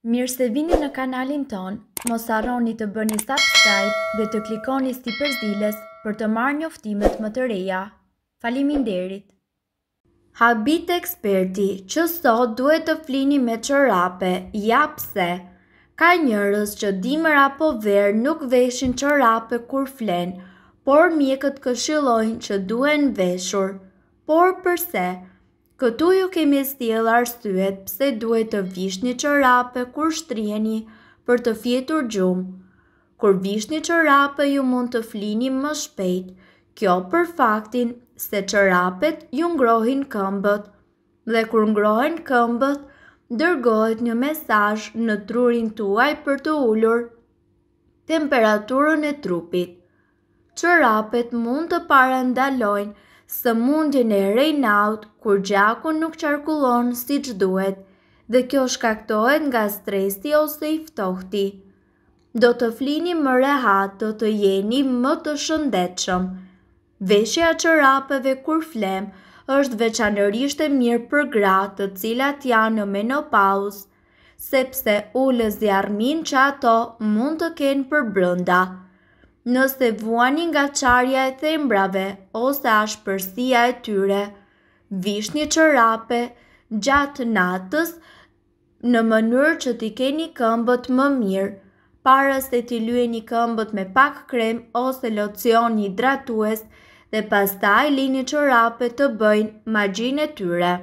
Mirë se vini në kanalin ton, mos harroni të bëni subscribe dhe të klikoni si përzdiles për të marrë njoftimet më të reja. Faleminderit! Habit eksperti që sot duhet të flini me çorape, ja pse. Ka njerëz që dimër apo verë nuk veshin çorape kur flen, por mjekët këshillojnë që duhen veshur. Por përse? Këtu ju kemi sjellë arsyet pse duhet të vishni çorape kur shtriheni për të fjetur gjumë. Kur vishni çorape ju mund të flini më shpejt, kjo për faktin se çorapet ju ngrohin këmbët. Dhe kur ngrohen këmbët, dërgohet një mesazh në trurin tuaj për të ulur temperaturën e trupit. Çorapet mund të parandalojnë sëmundjen e rejnaut kur gjaku nuk qarkullon siç duhet dhe kjo shkaktohet nga stresi ose i ftohti. Do të flini më rehat, do të jeni më të shëndetshëm. Veshja e çorapeve kur flem është veçanërisht e mirë për gratë të cilat janë në menopauzë, sepse ulë zjarmin që ato mund të kenë për brënda. Nëse vuani nga qarja e thembrave ose ashpërsia e tyre, vishni çorape gjatë natës në mënyrë që t'i keni këmbët më mirë, para se t'i lyeni këmbët me pak krem ose locion hidratues dhe pastaj lini çorape të bëjnë magjinë e tyre.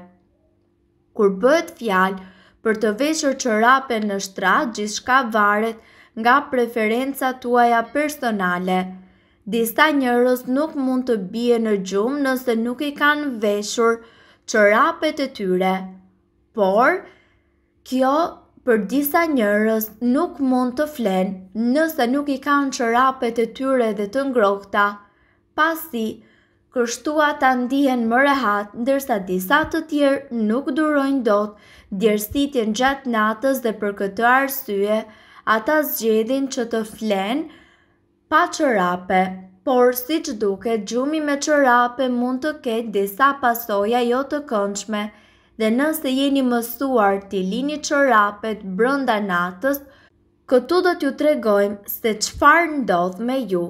Kur bëhet fjalë për të veshur çorape në shtrat, gjithçka varet nga preferenca tuaja personale. Disa njerëz nuk mund të bie në gjumë nëse nuk i kanë veshur çorapet e tyre. Por, kjo për disa njerëz nuk mund të flenë nëse nuk i kanë çorapet e tyre dhe të ngrohta, pasi kështu ata ndihen më rehat, ndërsa disa të tjerë nuk durojnë dot djersitjen gjatë natës dhe për këtë arsye ata zgjedhin që të flenë pa çorape, por siç duket gjumi me çorape mund të ketë disa pasoja jo të këndshme dhe nëse jeni mësuar t'i lini çorapet brënda natës, këtu do t'ju tregojmë se çfarë ndodh me ju.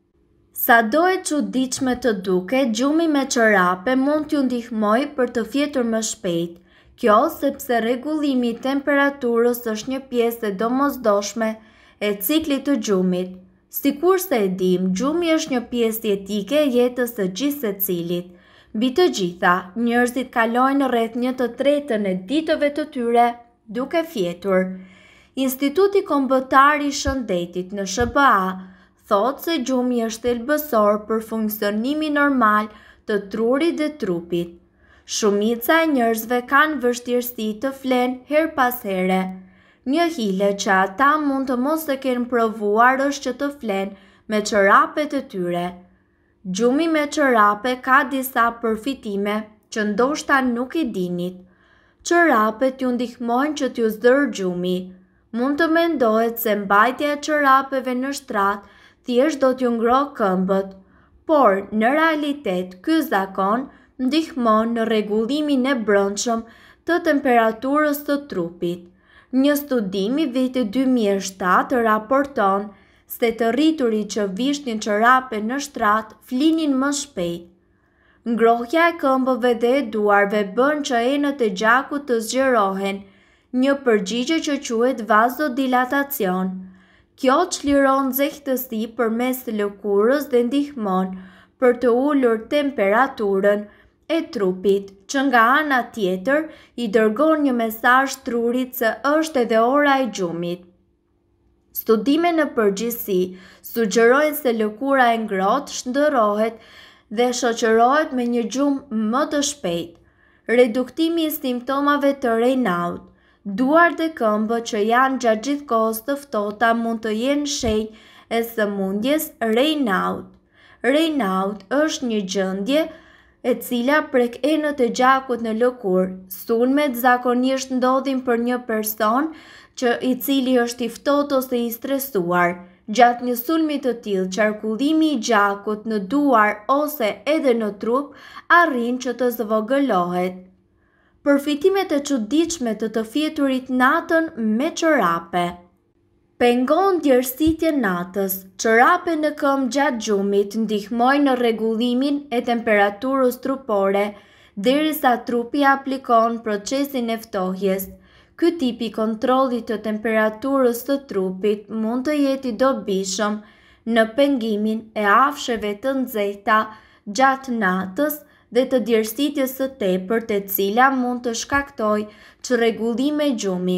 Sado e çuditshme të duket, gjumi me çorape mund t'ju ndihmojë për të fjetur më shpejt. Kjo sepse rregullimi i temperaturës është një pjesë e domosdoshme e ciklit të gjumit. Sikurse e dim, gjumi është një pjesë jetike e jetës së gjithë secilit. Mbi të gjitha, njerëzit kalojnë rreth 1/3 e ditëve të tyre duke fjetur. Instituti Kombëtar i Shëndetit në SBA thotë se gjumi është thelbësor për funksionimin normal të trurit dhe trupit. Shumica e njerëzve kanë vështirësi të flenë her pas here. Një hile që ata mund të mos e kenë provuar është që të flenë me çorapet e tyre. Gjumi me çorape ka disa përfitime që ndoshta nuk i dinit. Çorapet ju ndihmojnë që t'ju zdërë gjumi. Mund të mendohet se mbajtja e çorapeve në shtrat thjesht do t'ju ngrohë këmbët, por në realitet ky zakon ndihmon në rregullimin e brendshëm të temperaturës së trupit. Një studim i vitit 2007 raporton se të rriturit që vishnin çorape në shtrat flinin më shpejt. Ngrohja e këmbëve dhe e duarve bën që enët e gjakut të zgjerohen, një përgjigje që quhet vasodilatacion. Kjo çliron nxehtësi përmes lëkurës dhe ndihmon për të ulur temperaturën e trupit, që nga ana tjetër i dërgon një mesazh trurit se është edhe ora e gjumit. Studime në përgjithësi sugjerojnë se lëkura e ngrohtë shndërrohet dhe shoqërohet me një gjumë më të shpejtë. Reduktimi i simptomave të rejnaut, duar dhe këmbë që janë gjatë gjithë kohës të ftohta mund të jenë shenjë e sëmundjes rejnaut. Rejnaut është një gjendje e cila prek enët e gjakut në lëkurë. Sulmet zakonisht ndodhin për një person i cili është i ftohtë ose i stresuar. Gjatë një sulmi të tillë, qarkullimi i gjakut në duar ose edhe në trup arrin që të zvogëlohet. Përfitimet e çuditshme të fjeturit natën me çorape. Pengon djersitjen natës. Çorape në këmbë gjatë gjumit ndihmojnë në rregullimin e temperaturës trupore, derisa trupi aplikon procesin e ftohjes. Ky tip i kontrollit të temperaturës së trupit mund të jetë i dobishëm në pengimin e afshëve të nxehta gjatë natës dhe të djersitjes së tepërt, e cila mund të shkaktojë çrregullime gjumi.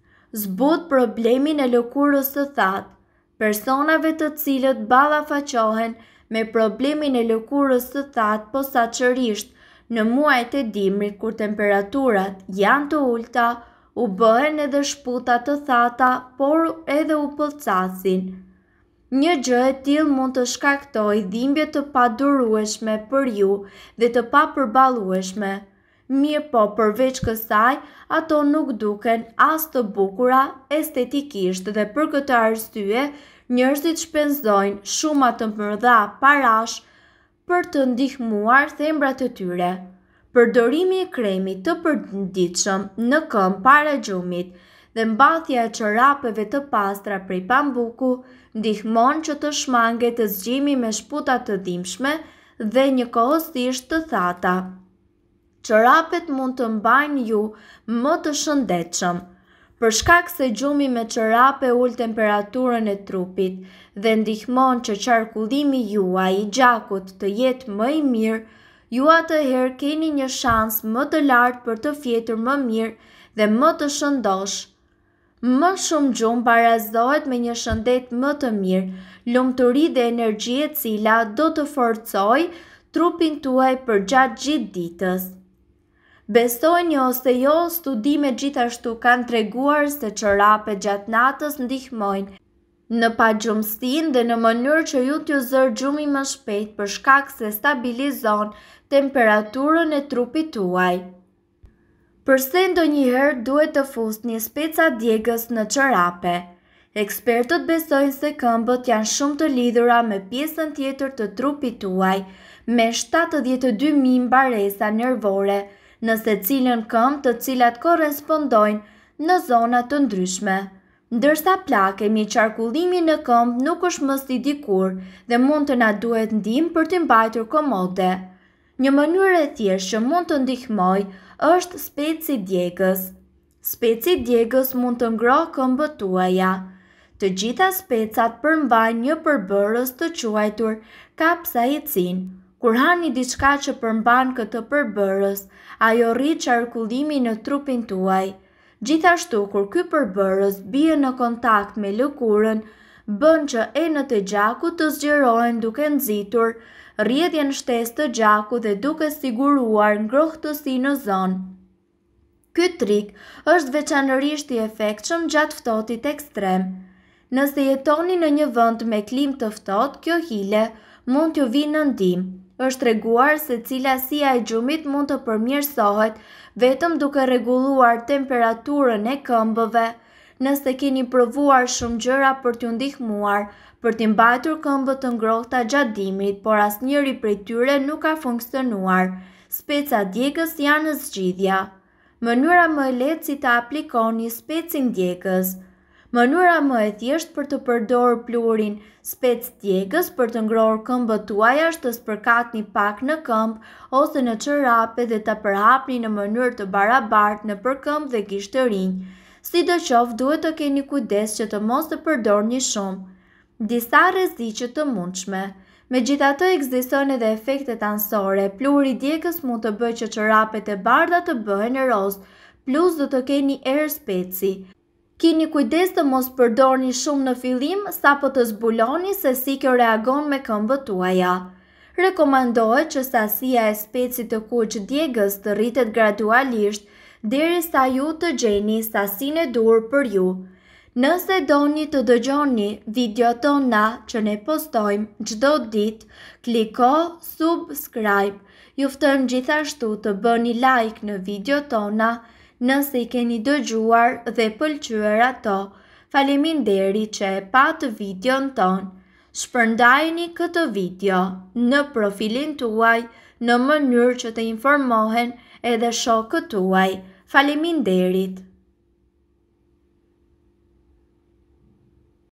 Zbut problemin e lëkurës së thatë. Personave të cilët ballafaqohen me problemin e lëkurës së thatë posaçërisht në muajt e dimrit kur temperaturat janë të ulta, u bëhen edhe shputa të thata, por edhe u pëlcasin. Një gjë e tillë mund të shkaktojë dhimbje të padurueshme për ju dhe të papërballueshme. Mirë po, përveç kësaj, ato nuk duken as të bukura estetikisht dhe për këtë arsye, njerëzit shpenzojnë shuma të mëdha parash për të ndihmuar thembrat e tyre. Përdorimi i kremit të përditshëm në këmbë para gjumit dhe mbathja e çorapeve të pastra prej pambuku ndihmon që të shmanget zgjimi me shputa të dhimbshme dhe njëkohësisht të thata. Çorapet mund të mbajnë ju më të shëndetshëm. Për shkak se gjumi me çorape ul temperaturën e trupit dhe ndihmon që qarkullimi juaj i gjakut të jetë më i mirë, ju atëherë keni një shans më të lartë për të fjetur më mirë dhe më të shëndosh. Më shumë gjumë barazohet me një shëndet më të mirë, lumturi dhe energji e cila do të forcojë trupin tuaj për gjatë gjithë ditës. Besojni ose jo, studimet gjithashtu kanë treguar se çorapet gjatë natës ndihmojnë në pagjumësinë dhe në mënyrë që ju t'ju zërë gjumi më shpejt për shkak se stabilizon temperaturën e trupit tuaj. Përse ndonjëherë duhet të fusni speca djegës në çorape? Ekspertët besojnë se këmbët janë shumë të lidhura me pjesën tjetër të trupit tuaj, me 72.000 mbaresa nervore në secilën këmbë, të cilat korrespondojnë në zona të ndryshme. Ndërsa plakemi, qarkullimi në këmbë nuk është më si dikur dhe mund të na duhet ndihmë për t'i mbajtur komode. Një mënyrë e thjeshtë që mund të ndihmojë është speci djegës. Speci djegës mund të ngrohë këmbët tuaja. Të gjitha specat përmbajnë një përbërës të quajtur kapsaicin. Kur hani diçka që përmban këtë përbërës, ajo rrit qarkullimin në trupin tuaj. Gjithashtu, kur ky përbërës bie në kontakt me lëkurën, bën që enët e gjakut të zgjerohen duke nxitur rrjedhjen shtesë të gjakut dhe duke siguruar ngrohtësi në zonë. Ky trik është veçanërisht i efektshëm gjatë ftohtit ekstrem. Nëse jetoni në një vend me klimë të ftohtë, kjo hile mund t'ju vinë në ndihmë. Është treguar se cilasia e gjumit mund të përmirësohet vetëm duke rregulluar temperaturën e këmbëve. Nëse keni provuar shumë gjëra për t'ju ndihmuar për t'i mbajtur këmbët të ngrohta gjatë dimrit, por asnjëri prej tyre nuk ka funksionuar, speca djegës janë zgjidhja. Mënyra më e lehtë si të aplikoni specin djegës. Mënyra më e thjeshtë për të përdorur pluhurin spec djegës për të ngrohur këmbët tuaja është të spërkatni pak në këmbë ose në çorape dhe ta përhapni në mënyrë të barabartë nëpër këmbë dhe gishtë të rinj. Sidoqoftë, duhet të keni kujdes që të mos të përdorni shumë. Disa rreziqe të mundshme. Megjithatë, ekzistojnë edhe efektet anësore. Pluhuri i djegës mund të bëjë që çorapet e bardha të bëhen roz, plus do të keni erë speci. Kini kujdes të mos përdorni shumë në fillim, sapo të zbuloni se si kjo reagon me këmbët tuaja. Rekomandohet që sasia e specit të kuq djegës të rritet gradualisht derisa ju të gjeni sasinë e duhur për ju. Nëse doni të dëgjoni video tona që ne postojmë çdo ditë, kliko subscribe. Ju ftojmë gjithashtu të bëni like në video tona nëse i keni dëgjuar dhe pëlqyer ato. Faleminderit që e patë videon ton. Shpërndajeni këtë video në profilin tuaj në mënyrë që të informohen edhe shokët tuaj. Faleminderit!